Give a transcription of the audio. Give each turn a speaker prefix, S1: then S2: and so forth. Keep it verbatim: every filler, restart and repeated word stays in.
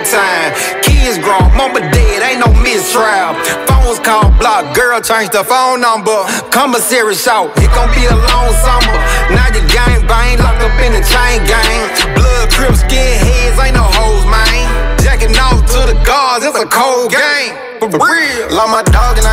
S1: time. Kids grown, mama dead, ain't no mistrial. Phones call, block, girl change the phone number. Commissary shout, it gon' be a long summer. Now your gang bang, locked up in the chain gang. Blood, crib, skin heads, ain't no hoes, man. Jacking off to the guards, it's a cold game. For real. Love my dog and